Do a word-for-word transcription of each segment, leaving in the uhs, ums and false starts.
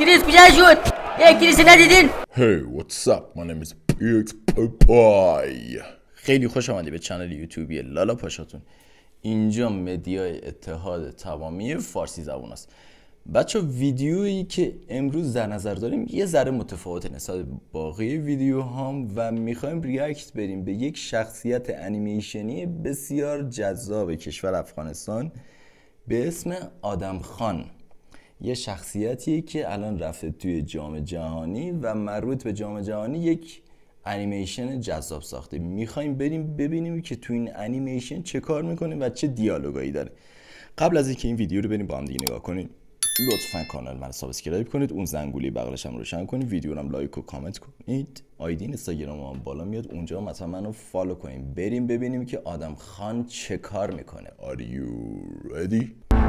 کریس کجا شد؟ ای کریس ندیدین؟ Hey, what's up? My name is Pix Popeye. خیلی خوش آمدی به چنل یوتیوبی لالا پاشاتون. اینجا مدیای اتحاد تمامی فارسی زبان است. بچه ویدیویی که امروز در نظر داریم یه ذره متفاوته نسبت به باقی ویدیوهام و میخوایم ریاکت بریم به یک شخصیت انیمیشنی بسیار جذاب کشور افغانستان به اسم آدم خان. یه شخصیتیه که الان رفته توی جام جهانی و مربوط به جام جهانی یک انیمیشن جذاب ساخته. میخوایم بریم ببینیم که تو این انیمیشن چه کار میکنه و چه دیالوگایی داره. قبل از اینکه این ویدیو رو بریم با هم دیگه نگاه کنیم، لطفا کانال من سابسکرایب کنید، اون زنگوله بغلش هم روشن کنید، ویدیو رو هم لایک و کامنت کنید. آیدی اینستاگرام هم بالا میاد، اونجا مثلا منو فالو کنید. بریم ببینیم که آدم خان چه کار میکنه. Are you ready?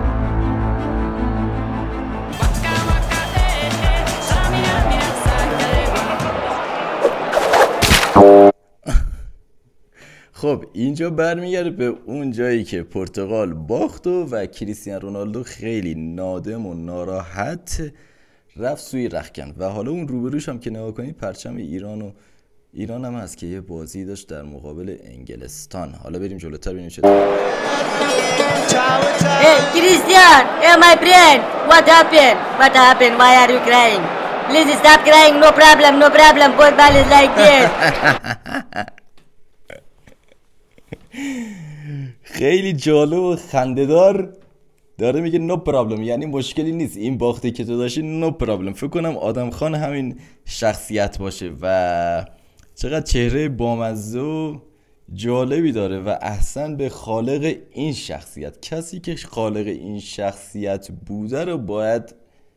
خب اینجا برمیگرده به اون جایی که پرتغال باخت و, و کریستیانو رونالدو خیلی نادم و ناراحت رفت سوی رختکن و حالا اون روبروش هم که نگاه کنید پرچم ایران و ایران هم هست که یه بازی داشت در مقابل انگلستان. حالا بریم جلوتر ببینیم چه. Hey Christian, hey my friend, what happened? What happened? Why are you crying? Please stop crying, no problem, no problem, football is like this. خیلی جالب و خنده‌دار داره میگه نو پرابلم، یعنی مشکلی نیست، این باختی که تو داشتی نو پرابلم. فکر کنم آدم خان همین شخصیت باشه و چقدر چهره بامزه و جالبی داره و احسن به خالق این شخصیت. کسی که خالق این شخصیت بوده رو باید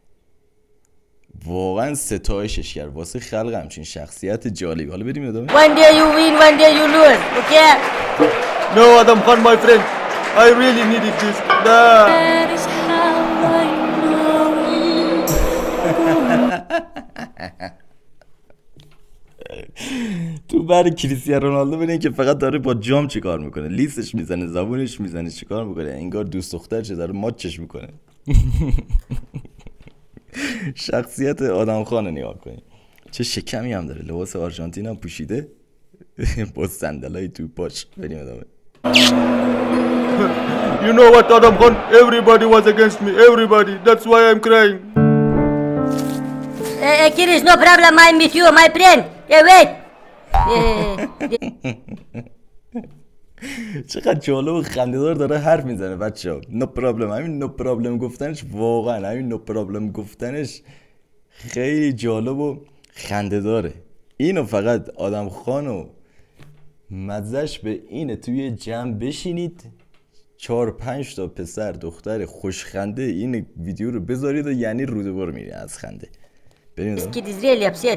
واقعا ستایشش کرد واسه خلق همچین شخصیت جالبی. حالا بریم ادامه. One day you win, one day you lose, okay? No, Adam Khan, my friend. I really needed this. Nah. That is how I know. تو برای کریستیانو رونالدو ببینید که فقط داره با جام چیکار میکنه، لیستش میزنه، زبونش میزنه، چیکار میکنه، انگار دوست دختر چه داره ماچش میکنه. شخصیت آدم خانه نگاه کنید، چه شکمی هم داره، لباس آرژانتین هم پوشیده با صندلای تو پاش. بریم ادامه. You know what, Adam Khan? Everybody was against me. Everybody. That's why I'm crying. Hey, hey Chris, no problem, I'm with you, my friend. Hey, wait. چقدر جالب و خنده‌دار داره حرف میزنه بچه‌ها. نو پرابلم، همین نو پرابلم گفتنش، واقعا همین نو پرابلم گفتنش خیلی جالب و خنده‌داره. اینو فقط آدم خانو مزهش به اینه توی جمع بشینید چهار پنج تا پسر دختر خوشخنده این ویدیو رو بذارید و یعنی روده بار میری از خنده. بریم This kid is really upset.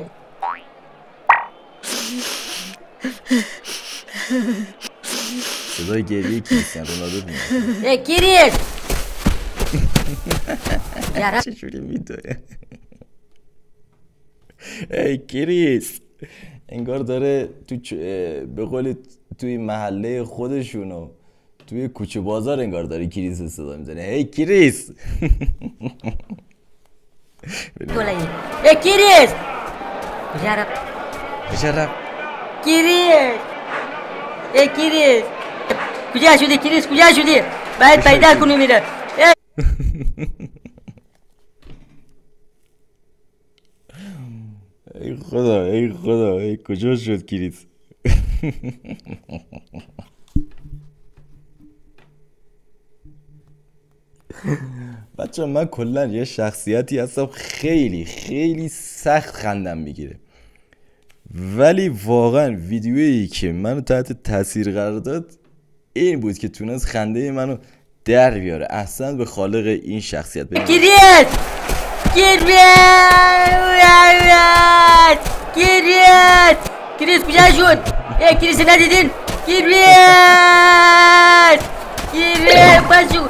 صدای گریه کریستیانو رونالدو میاد. Hey Chris. چجوری میدوه؟ ای کریس، انگار داره تو چ... به قول توی محله خودشونو توی کوچه بازار انگار داره کریس صدا میزنه. هی کریس. Hey Chris. کجا رفت؟ کجا رفت؟ کریس. Hey Chris. کجا شدی کریس؟ کجا شدی؟ باید پیدا کنی میره. ای خدا ای خدا ای کجا شد کریس؟ بچه من کلا یه شخصیتی هستم خیلی خیلی سخت خندم میگیره، ولی واقعا ویدیویی که منو تحت تاثیر قرار داد این بود که تونست خنده منو در بیاره. احسن به خالق این شخصیت. کریس. کریس. کریس. کریس کجا شد؟ ای کریس ندیدین؟ کریس. کریس باشو.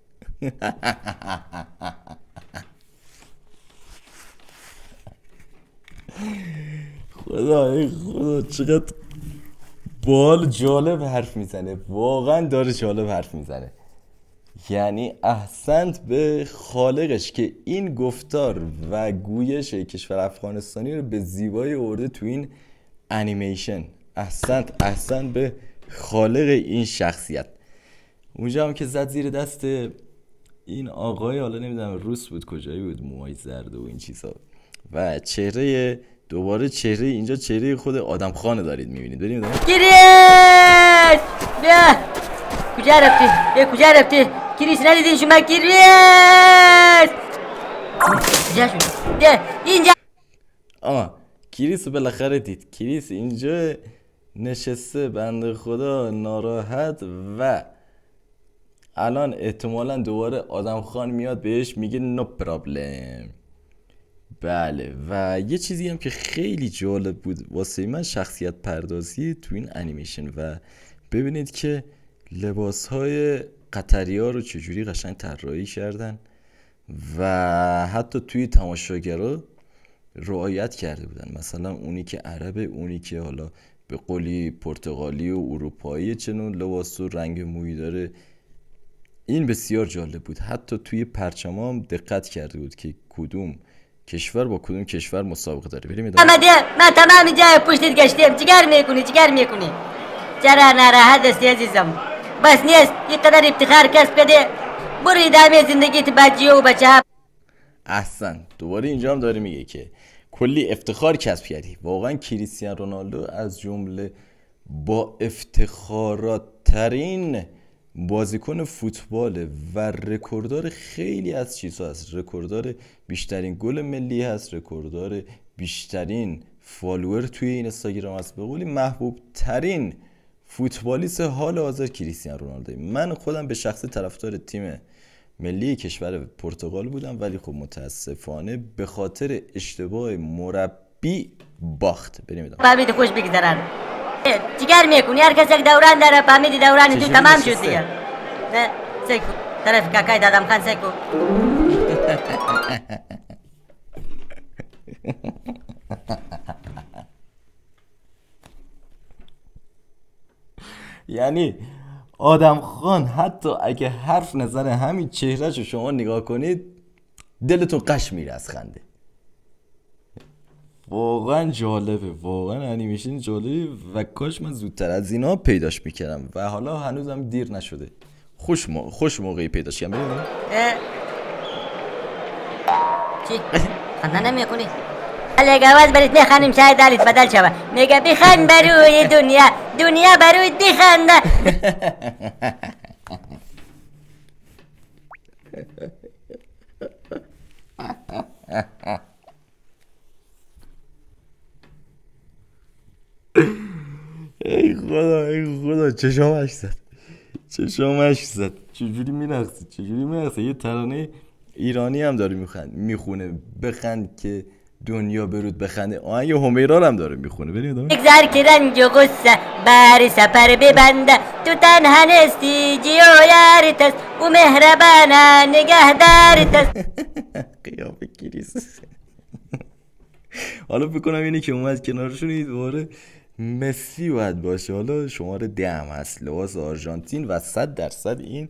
خدا ای خدا چقدر بال جالب حرف میزنه، واقعا داره جالب حرف میزنه. یعنی احسنت به خالقش که این گفتار و گویش کشور افغانستانی رو به زیبایی آورده تو این انیمیشن. احسنت احسنت به خالق این شخصیت. اونجا هم که زد زیر دست این آقای، حالا نمیدونم روس بود کجایی بود، موهای زرد و این چیزا، و چهره دوباره چهره اینجا چهره خود آدم خانه دارید میبینید. بریم داریم کریس بیا کجا رفتی؟ بیا کجا رفتی؟ کریس ندیدین شما؟ کریس کجا شد؟ بیا اینجا. آه کریس بالاخره دید. کریس اینجا نشسته بنده خدا ناراحت و الان احتمالا دوباره آدم خان میاد بهش میگه نو پرابلم. بله و یه چیزی هم که خیلی جالب بود واسه من شخصیت پردازی تو این انیمیشن و ببینید که لباس های قطری ها رو چجوری قشنگ طراحی کردن و حتی توی تماشاگرها رعایت کرده بودن. مثلا اونی که عربه، اونی که حالا به قولی پرتغالی و اروپایی چنون لباس و رنگ مویی داره. این بسیار جالب بود. حتی توی پرچم هم دقت کرده بود که کدوم کشور با کدوم کشور مسابقه داره. بریم ادامه. احمدی من تمام جای پشتت گشتیم. چیکار میکنی چیکار میکنی؟ چرا ناراحت هستی عزیزم؟ بس نیست اینقدر افتخار کسب کرده، برو ادامه زندگیت با جیو و بچه ها. احسن. دوباره اینجا هم داره میگه که کلی افتخار کسب کردی. واقعا کریستیانو رونالدو از جمله با افتخارات ترین بازیکن فوتباله و رکورددار خیلی از چیزها هست. رکورددار بیشترین گل ملی هست، رکورددار بیشترین فالوور توی این اینستاگرام هست. به قولی محبوب ترین فوتبالیست حال حاضر کریستیانو رونالدو. من خودم به شخص طرفدار تیم ملی کشور پرتغال بودم ولی خب متاسفانه به خاطر اشتباه مربی باخت. بریم ادامه. فهمیدی خوش بگذرن. چیکار میکنی؟ هر کس یک دوران داره. فهمیدی دوران تو تمام شد دیگه. نه سیکو طرف کاکای دادم خان سیکو. یعنی آدم خان حتی اگه حرف نزنه همین چهرهشو شما نگاه کنید دلتون قش میره از خنده. واقعا جالبه، واقعا انیمیشن جالبه و کاش من زودتر از اینا پیداش میکردم و حالا هنوزم دیر نشده. خوش مو... خوش موقعی پیداش کردم. ببینید چی؟ خنده نمیکنی؟ علی گواز برید میخوانیم شاید دلت بدل شوه. میگه بخند بروی دنیا، دنیا بروی بخنده. ای خدا ای خدا چشامش زد چشامش زد. چجوری میرقصه چجوری میرقصه. یه ترانه ایرانی هم داره میخوند میخونه بخند که دنیا برود بخنده. آهنگ همیرا هم داره میخونه. بریم ادامه. بگذار که رنج و غصه بر سفر ببنده، تو تنها نستی جیو یارت است و مهربانه نگهدارت است. قیافه کریس. حالا بکنم اینی که اومد کنارشون دوباره مسی باید باشه. حالا شماره ده هم هست، لباس آرژانتین و صد درصد این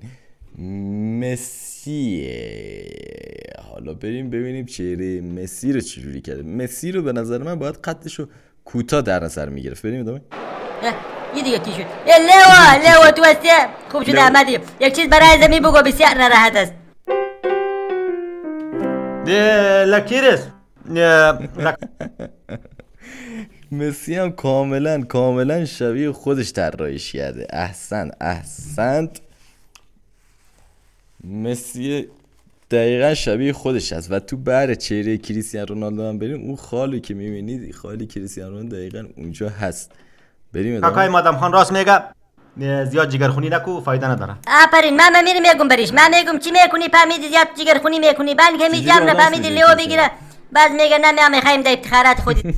مسیه. حالا بریم ببینیم چهره مسی رو چجوری کرده. مسی رو به نظر من باید قدش رو کوتاه در نظر میگرفت. بریم ادامه. یه دیگه کی شد؟ لیوا لیوا تو هستی؟ خوب شد احمدی. یک چیز برای زمین بگو بسیار ناراحت است. لکیرس مسی هم کاملا کاملا شبیه خودش طراحیش کرده. احسن احسنت. مسی دقیقا شبیه خودش هست و تو بر چهره کریستیانو رونالدو هم بریم اون خالی که میبینید خالی کریستیانو رونالدو دقیقا اونجا هست. بریم ادامه. کاکای مادام خان راست میگه، زیاد جگرخونی نکو فایده نداره. آفرین من میرم میگم بریش. من میگم چی میکنی فهمیدی زیاد جگرخونی میکنی. من که میجام نفهمیدی لیو بگیره بعد میگه نه میخوایم در افتخارات خودی.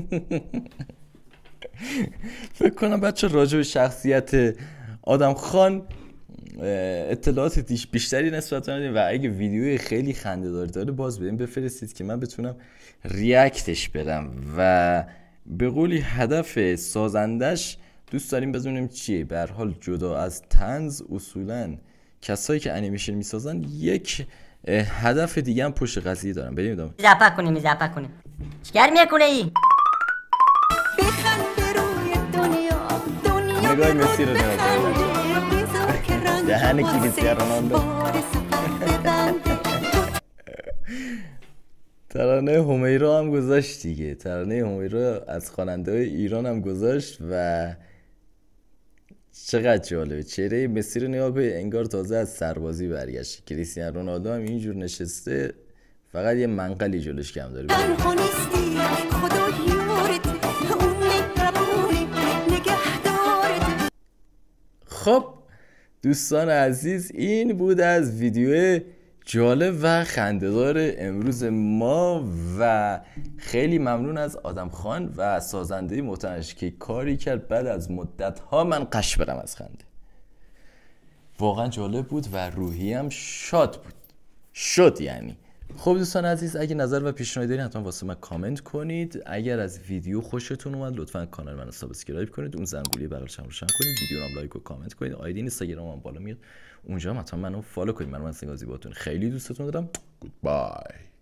فکر کنم بچه راجع به شخصیت آدم خان اطلاعات بیشتری نسبت نداریم و اگه ویدیوی خیلی خنده‌دار داره باز بهم بفرستید که من بتونم ریاکتش بدم و به قولی هدف سازندش دوست داریم بدونیم چیه. به هر حال جدا از طنز اصولاً کسایی که انیمیشن میسازن یک هدف دیگه هم پشت قضیه دارن. بریم ادامه. اضافه کنیم اضافه کنیم. چیکار میکنه ای؟ نگاه مسی رو نگاه کنیم. دهن کریستیانو رونالدو. ترانه همیرا هم گذاشت دیگه. ترانه همیرا از خواننده های ایران هم گذاشت و چقدر جالبه. چهره مسی رو نگاه کنید، انگار تازه از سربازی برگشت. کریستیانو رونالدو هم اینجور نشسته، فقط یه منقلی جلوش کم داره. خب دوستان عزیز، این بود از ویدیو جالب و خنده‌دار امروز ما و خیلی ممنون از آدم خان و سازنده محترمش که کاری کرد بعد از مدت ها من قش برم از خنده. واقعا جالب بود و روحی هم شاد بود شد یعنی. خب دوستان عزیز، اگه نظر و پیشنهادی دارین حتما واسه من کامنت کنید. اگر از ویدیو خوشتون اومد لطفا کانال منو سابسکرایب کنید، اون زنگوله بغلش هم روشن کنید، ویدیو رو هم لایک و کامنت کنید. آیدی اینستاگرام هم بالا میاد، اونجا هم حتما منو فالو کنید. من من سنگازی باتون خیلی دوستتون دارم. گودبای.